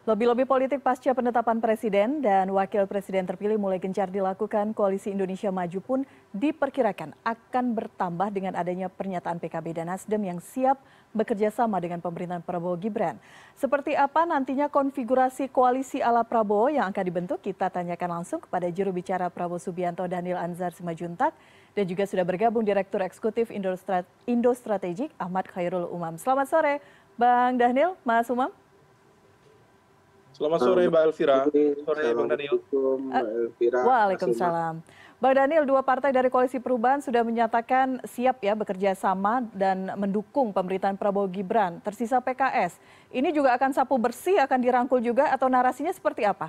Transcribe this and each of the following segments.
Lobi-lobi politik pasca penetapan presiden dan wakil presiden terpilih mulai gencar dilakukan. Koalisi Indonesia Maju pun diperkirakan akan bertambah dengan adanya pernyataan PKB dan Nasdem yang siap bekerja sama dengan pemerintahan Prabowo Gibran. Seperti apa nantinya konfigurasi koalisi ala Prabowo yang akan dibentuk? Kita tanyakan langsung kepada juru bicara Prabowo Subianto Daniel Anzar Simajuntak dan juga sudah bergabung Direktur Eksekutif Indo Strategik Ahmad Khairul Umam. Selamat sore Bang Daniel, Mas Umam. Selamat sore Mbak Elvira. Sore Bang Daniel. Mbak Elvira. Waalaikumsalam. Bang Daniel, dua partai dari Koalisi Perubahan sudah menyatakan siap ya bekerja sama dan mendukung pemerintahan Prabowo Gibran. Tersisa PKS. Ini juga akan sapu bersih, akan dirangkul juga atau narasinya seperti apa?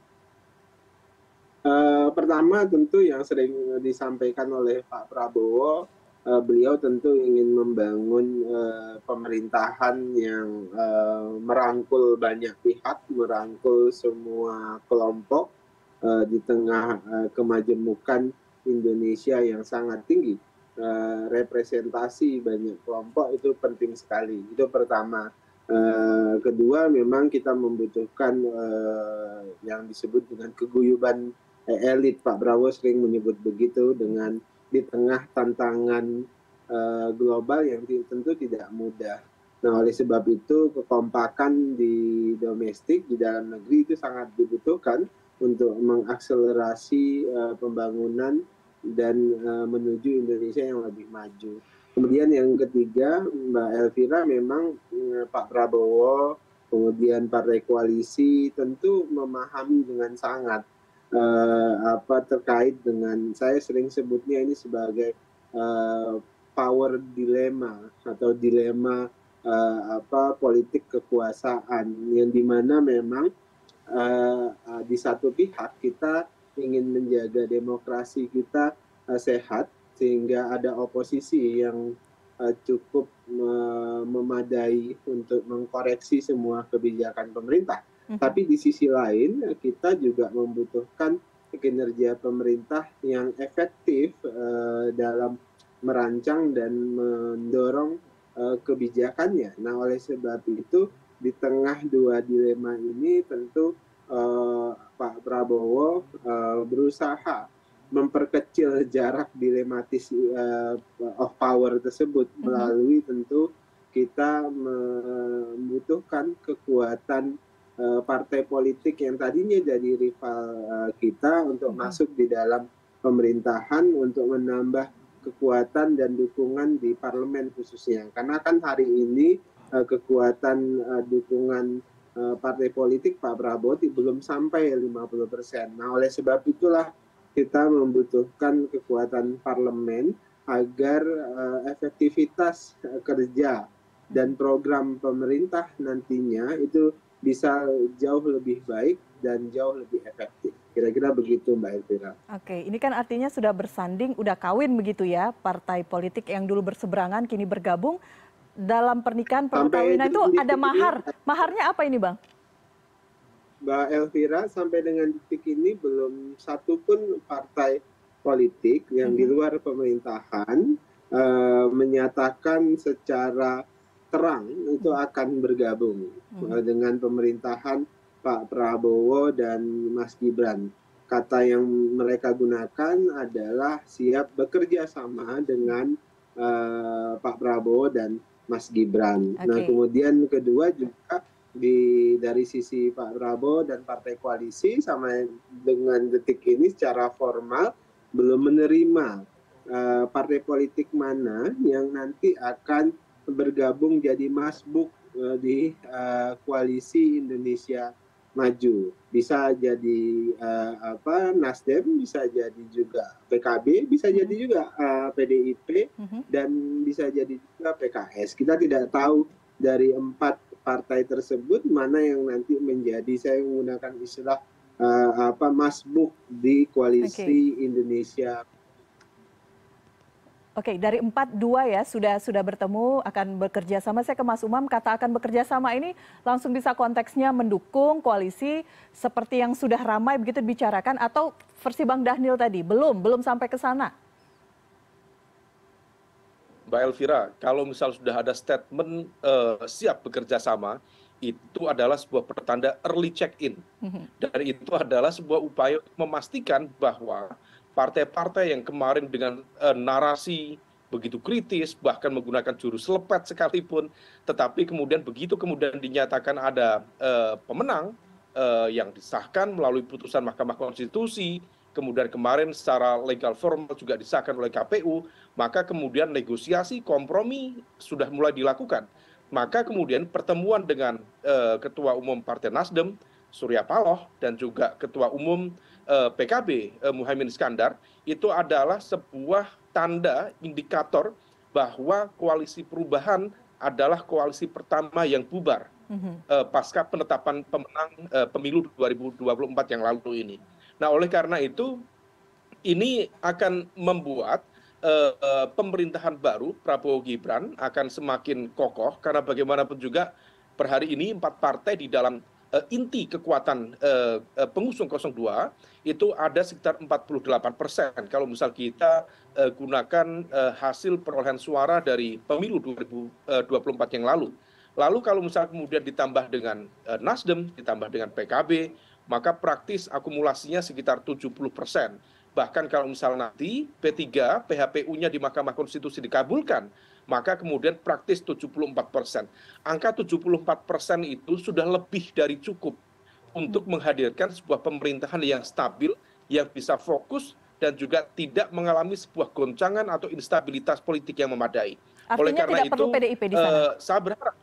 Pertama tentu yang sering disampaikan oleh Pak Prabowo, beliau tentu ingin membangun pemerintahan yang merangkul banyak pihak, merangkul semua kelompok di tengah kemajemukan Indonesia yang sangat tinggi. Representasi banyak kelompok itu penting sekali. Itu pertama. Kedua, memang kita membutuhkan yang disebut dengan keguyuban elit. Pak Prabowo sering menyebut begitu, dengan di tengah tantangan global yang tentu tidak mudah. Nah, oleh sebab itu kekompakan di domestik, di dalam negeri itu sangat dibutuhkan untuk mengakselerasi pembangunan dan menuju Indonesia yang lebih maju. Kemudian yang ketiga, Mbak Elvira, memang Pak Prabowo, kemudian partai koalisi tentu memahami dengan sangat terkait dengan, saya sering sebutnya ini sebagai power dilemma atau dilema politik kekuasaan, yang dimana memang di satu pihak kita ingin menjaga demokrasi kita sehat sehingga ada oposisi yang cukup memadai untuk mengkoreksi semua kebijakan pemerintah. Tapi di sisi lain kita juga membutuhkan kinerja pemerintah yang efektif dalam merancang dan mendorong kebijakannya. Nah, oleh sebab itu di tengah dua dilema ini tentu Pak Prabowo berusaha memperkecil jarak dilematis of power tersebut melalui tentu kita membutuhkan kekuatan partai politik yang tadinya jadi rival kita untuk masuk di dalam pemerintahan untuk menambah kekuatan dan dukungan di parlemen khususnya. Karena kan hari ini kekuatan dukungan partai politik Pak Prabowo belum sampai 50%. Nah, oleh sebab itulah kita membutuhkan kekuatan parlemen agar efektivitas kerja dan program pemerintah nantinya itu bisa jauh lebih baik dan jauh lebih efektif. Kira-kira begitu Mbak Elvira. Oke, ini kan artinya sudah bersanding, udah kawin begitu ya, partai politik yang dulu berseberangan kini bergabung dalam pernikahan perkawinan itu ada mahar. Maharnya apa ini Bang? Mbak Elvira, sampai dengan detik ini belum satu pun partai politik yang di luar pemerintahan menyatakan secara terang itu akan bergabung dengan pemerintahan Pak Prabowo dan Mas Gibran. Kata yang mereka gunakan adalah siap bekerja sama dengan Pak Prabowo dan Mas Gibran. Nah, kemudian kedua juga dari sisi Pak Prabowo dan partai koalisi sampai dengan detik ini secara formal belum menerima partai politik mana yang nanti akan bergabung jadi masbuk di koalisi Indonesia Maju. Bisa jadi Nasdem, bisa jadi juga PKB, bisa jadi juga PDIP, dan bisa jadi juga PKS. Kita tidak tahu dari 4 partai tersebut mana yang nanti menjadi, saya menggunakan istilah masbuk di koalisi Indonesia. Oke, dari 4, 2 ya sudah bertemu akan bekerja sama. Saya ke Mas Umam, kata akan bekerja sama ini langsung bisa konteksnya mendukung koalisi seperti yang sudah ramai begitu dibicarakan, atau versi Bang Daniel tadi belum sampai ke sana? Mbak Elvira, kalau misal sudah ada statement siap bekerja sama, itu adalah sebuah pertanda early check-in. Dan itu adalah sebuah upaya untuk memastikan bahwa partai-partai yang kemarin dengan narasi begitu kritis, bahkan menggunakan juru selepet sekalipun, tetapi kemudian begitu kemudian dinyatakan ada pemenang yang disahkan melalui putusan Mahkamah Konstitusi, kemudian kemarin secara legal formal juga disahkan oleh KPU, maka kemudian negosiasi kompromi sudah mulai dilakukan. Maka kemudian pertemuan dengan Ketua Umum Partai Nasdem, Surya Paloh, dan juga Ketua Umum PKB, Muhaimin Iskandar, itu adalah sebuah tanda indikator bahwa koalisi perubahan adalah koalisi pertama yang bubar pasca penetapan pemenang pemilu 2024 yang lalu ini. Nah, oleh karena itu, ini akan membuat pemerintahan baru Prabowo Gibran akan semakin kokoh, karena bagaimanapun juga per hari ini 4 partai di dalam inti kekuatan pengusung 02 itu ada sekitar 48%. Kalau misal kita gunakan hasil perolehan suara dari pemilu 2024 yang lalu. Lalu kalau misal kemudian ditambah dengan Nasdem, ditambah dengan PKB, maka praktis akumulasinya sekitar 70%. Bahkan kalau misal nanti P3 PHPU-nya di Mahkamah Konstitusi dikabulkan, maka kemudian praktis 74%. Angka 74% itu sudah lebih dari cukup untuk menghadirkan sebuah pemerintahan yang stabil, yang bisa fokus, dan juga tidak mengalami sebuah goncangan atau instabilitas politik yang memadai. Oleh Artinya karena tidak perlu itu, PDIP di sana? saya berharap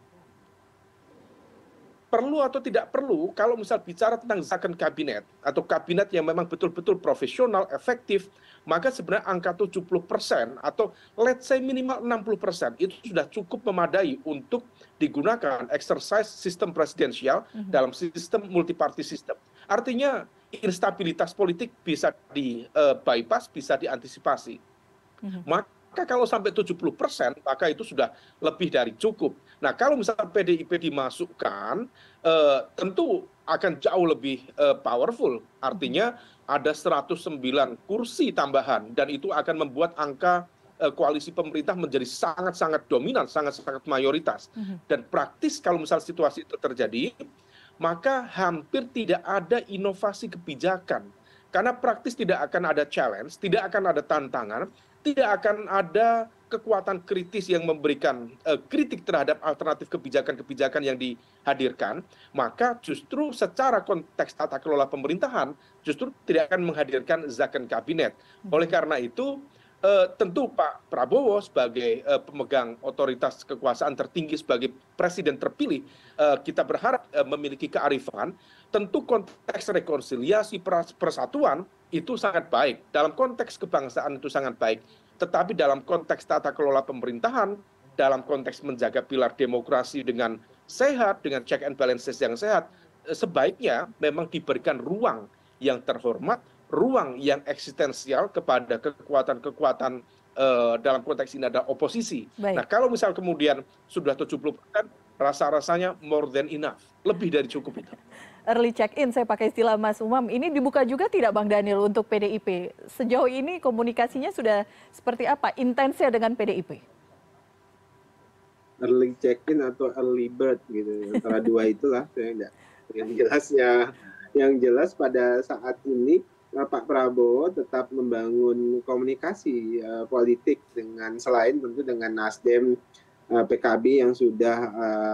perlu atau tidak perlu, kalau misal bicara tentang zakon kabinet atau kabinet yang memang betul-betul profesional, efektif, maka sebenarnya angka 70% atau let's say minimal 60% itu sudah cukup memadai untuk digunakan exercise sistem presidensial dalam sistem multiparty system. Artinya instabilitas politik bisa di bypass, bisa diantisipasi. Maka kalau sampai 70%, maka itu sudah lebih dari cukup. Nah, kalau misalnya PDIP dimasukkan, tentu akan jauh lebih powerful. Artinya ada 109 kursi tambahan, dan itu akan membuat angka koalisi pemerintah menjadi sangat-sangat dominan, sangat-sangat mayoritas. Dan praktis kalau misal situasi itu terjadi, maka hampir tidak ada inovasi kebijakan. Karena praktis tidak akan ada challenge, tidak akan ada tantangan, tidak akan ada kekuatan kritis yang memberikan kritik terhadap alternatif kebijakan-kebijakan yang dihadirkan, maka justru secara konteks tata kelola pemerintahan justru tidak akan menghadirkan zakon kabinet. Oleh karena itu, tentu Pak Prabowo sebagai pemegang otoritas kekuasaan tertinggi, sebagai presiden terpilih, kita berharap memiliki kearifan. Tentu konteks rekonsiliasi persatuan itu sangat baik, dalam konteks kebangsaan itu sangat baik, tetapi dalam konteks tata kelola pemerintahan, dalam konteks menjaga pilar demokrasi dengan sehat, dengan check and balances yang sehat, sebaiknya memang diberikan ruang yang terhormat, ruang yang eksistensial kepada kekuatan-kekuatan dalam konteks ini adalah oposisi. Baik. Nah, kalau misal kemudian sudah 70%, rasa-rasanya more than enough, lebih dari cukup itu. Early check-in, saya pakai istilah Mas Umam. Ini dibuka juga tidak Bang Daniel untuk PDIP? Sejauh ini komunikasinya sudah seperti apa? Intensnya dengan PDIP? Early check-in atau early bird gitu, antara dua itulah saya enggak. Yang jelas pada saat ini Pak Prabowo tetap membangun komunikasi politik dengan, selain tentu dengan Nasdem, PKB yang sudah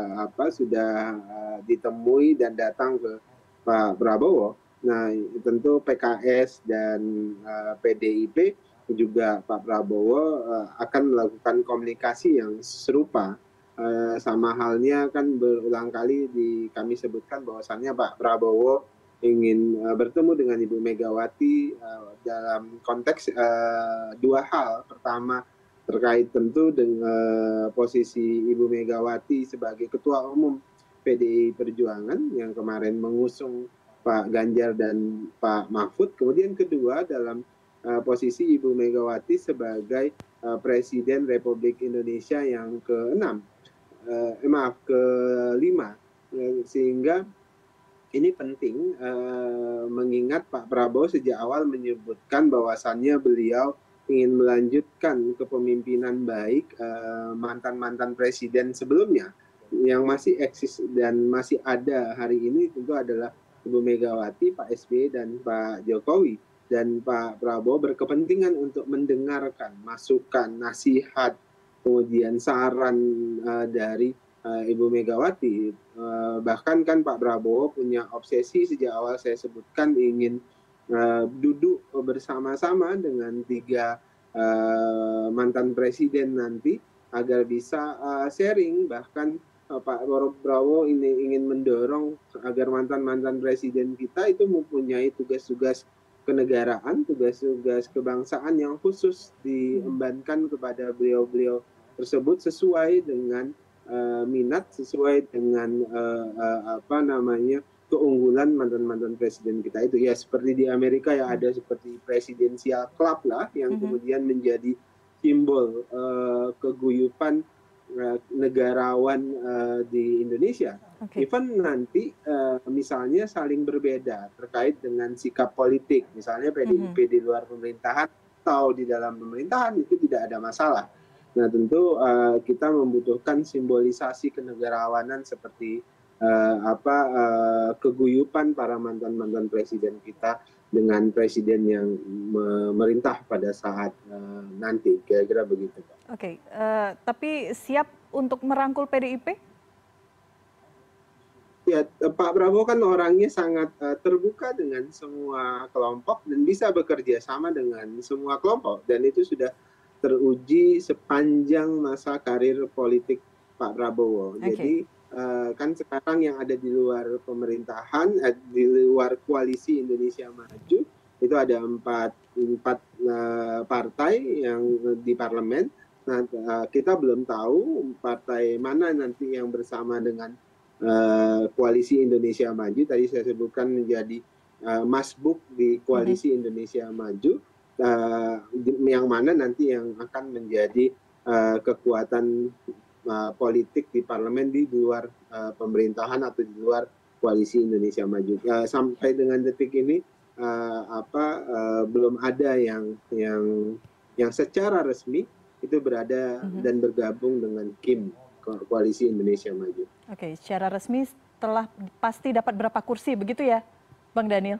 ditemui dan datang ke Pak Prabowo. Nah, tentu PKS dan PDIP juga Pak Prabowo akan melakukan komunikasi yang serupa. Sama halnya kan berulang kali kami sebutkan bahwasannya Pak Prabowo ingin bertemu dengan Ibu Megawati dalam konteks dua hal. Pertama, terkait tentu dengan posisi Ibu Megawati sebagai Ketua Umum PDI Perjuangan yang kemarin mengusung Pak Ganjar dan Pak Mahfud. Kemudian kedua, dalam posisi Ibu Megawati sebagai Presiden Republik Indonesia yang kelima. Sehingga ini penting mengingat Pak Prabowo sejak awal menyebutkan bahwasannya beliau ingin melanjutkan kepemimpinan baik mantan-mantan presiden sebelumnya. yang masih eksis dan masih ada hari ini tentu adalah Ibu Megawati, Pak SBY, dan Pak Jokowi. Dan Pak Prabowo berkepentingan untuk mendengarkan masukan, nasihat, kemudian saran dari Ibu Megawati. Bahkan kan Pak Prabowo punya obsesi sejak awal saya sebutkan ingin duduk bersama-sama dengan 3 mantan presiden nanti agar bisa sharing. Bahkan Pak Prabowo ini ingin mendorong agar mantan-mantan presiden kita itu mempunyai tugas-tugas kenegaraan, tugas-tugas kebangsaan yang khusus diembankan kepada beliau-beliau tersebut sesuai dengan minat, sesuai dengan keunggulan mantan-mantan presiden kita itu. Ya seperti di Amerika ya ada seperti presidential club lah yang kemudian menjadi simbol keguyupan negarawan di Indonesia. Even nanti misalnya saling berbeda terkait dengan sikap politik, misalnya PDIP di luar pemerintahan atau di dalam pemerintahan itu tidak ada masalah. Nah tentu kita membutuhkan simbolisasi kenegarawanan seperti keguyupan para mantan-mantan presiden kita dengan presiden yang memerintah pada saat nanti, kira-kira begitu. Oke, tapi siap untuk merangkul PDIP? Ya, Pak Prabowo kan orangnya sangat terbuka dengan semua kelompok dan bisa bekerja sama dengan semua kelompok. Dan itu sudah teruji sepanjang masa karir politik Pak Prabowo. Jadi kan sekarang yang ada di luar pemerintahan, di luar koalisi Indonesia Maju, itu ada empat partai yang di parlemen. Nah, kita belum tahu partai mana nanti yang bersama dengan koalisi Indonesia Maju. Tadi saya sebutkan menjadi masbuk di koalisi Indonesia Maju, yang mana nanti yang akan menjadi kekuatan politik di parlemen di luar pemerintahan atau di luar koalisi Indonesia Maju. Sampai dengan detik ini belum ada yang secara resmi itu berada dan bergabung dengan KIM, Koalisi Indonesia Maju. Oke, secara resmi setelah pasti dapat berapa kursi begitu ya, Bang Daniel?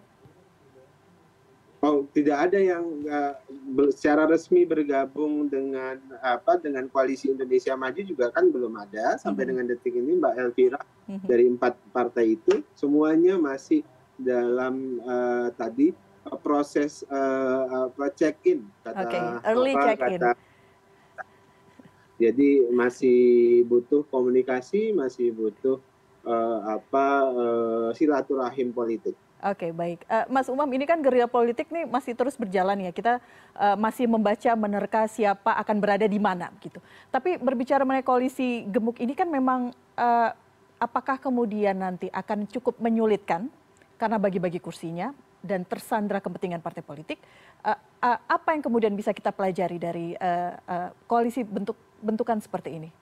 Oh, tidak ada yang secara resmi bergabung dengan Koalisi Indonesia Maju juga kan belum ada sampai dengan detik ini, Mbak Elvira. Dari 4 partai itu semuanya masih dalam proses check-in, early check-in. Jadi masih butuh komunikasi, masih butuh silaturahim politik. Oke, baik. Mas Umam, ini kan gerilya politik nih masih terus berjalan ya. Kita masih membaca, menerka siapa akan berada di mana gitu. Tapi berbicara mengenai koalisi gemuk ini kan memang apakah kemudian nanti akan cukup menyulitkan karena bagi-bagi kursinya dan tersandra kepentingan partai politik. Apa yang kemudian bisa kita pelajari dari koalisi bentukan seperti ini?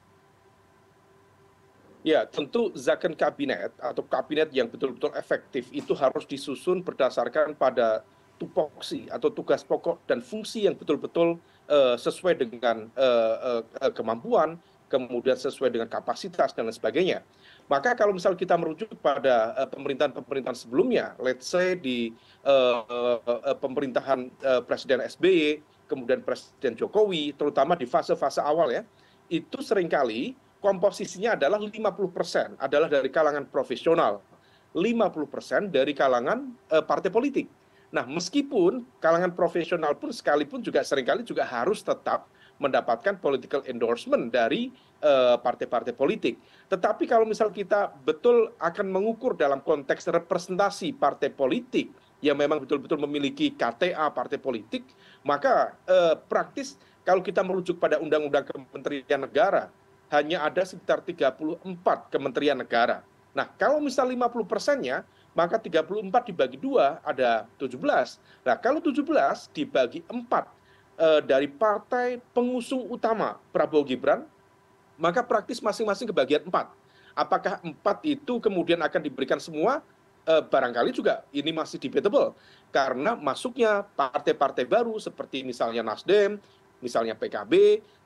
Ya, tentu zakon kabinet atau kabinet yang betul-betul efektif itu harus disusun berdasarkan pada tupoksi atau tugas pokok dan fungsi yang betul-betul sesuai dengan kemampuan, kemudian sesuai dengan kapasitas dan lain sebagainya. Maka kalau misal kita merujuk pada pemerintahan-pemerintahan sebelumnya, let's say di pemerintahan Presiden SBY, kemudian Presiden Jokowi, terutama di fase-fase awal ya, itu seringkali komposisinya adalah 50% adalah dari kalangan profesional, 50% dari kalangan partai politik. Nah, meskipun kalangan profesional pun sekalipun juga seringkali juga harus tetap mendapatkan political endorsement dari partai-partai politik. Tetapi kalau misal kita betul akan mengukur dalam konteks representasi partai politik yang memang betul-betul memiliki KTA partai politik, maka praktis kalau kita merujuk pada Undang-Undang Kementerian Negara, hanya ada sekitar 34 kementerian negara. Nah, kalau misal 50%-nya, maka 34 dibagi 2 ada 17. Nah, kalau 17 dibagi 4 dari partai pengusung utama Prabowo Gibran, maka praktis masing-masing kebagian 4. Apakah 4 itu kemudian akan diberikan semua? Barangkali juga ini masih debatable. Karena masuknya partai-partai baru seperti misalnya Nasdem, misalnya PKB,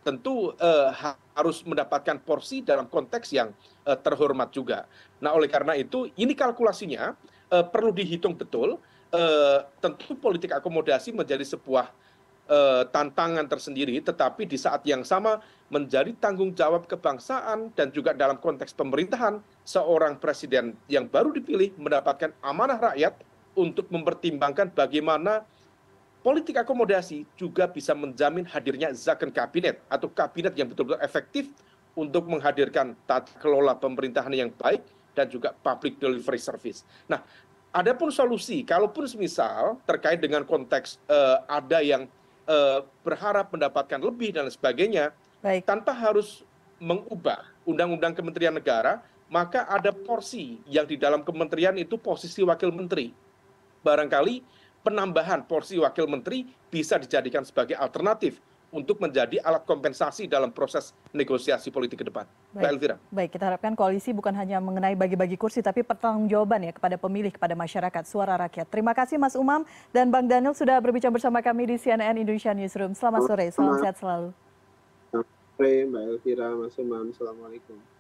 tentu harus mendapatkan porsi dalam konteks yang terhormat juga. Nah, oleh karena itu ini kalkulasinya perlu dihitung betul. Tentu politik akomodasi menjadi sebuah tantangan tersendiri, tetapi di saat yang sama menjadi tanggung jawab kebangsaan dan juga dalam konteks pemerintahan, seorang presiden yang baru dipilih mendapatkan amanah rakyat untuk mempertimbangkan bagaimana politik akomodasi juga bisa menjamin hadirnya zakon kabinet atau kabinet yang betul-betul efektif untuk menghadirkan tata kelola pemerintahan yang baik dan juga public delivery service. Nah, adapun solusi, kalaupun semisal terkait dengan konteks ada yang berharap mendapatkan lebih dan sebagainya, tanpa harus mengubah undang-undang Kementerian Negara, maka ada porsi yang di dalam kementerian itu posisi wakil menteri. Barangkali penambahan porsi wakil menteri bisa dijadikan sebagai alternatif untuk menjadi alat kompensasi dalam proses negosiasi politik ke depan. Mbak Elvira. Baik, kita harapkan koalisi bukan hanya mengenai bagi-bagi kursi, tapi pertanggungjawaban ya kepada pemilih, kepada masyarakat, suara rakyat. Terima kasih Mas Umam dan Bang Daniel sudah berbicara bersama kami di CNN Indonesia Newsroom. Selamat sore, salam sehat selalu. Selamat sore Mbak Elvira, Mas Umam, Assalamualaikum.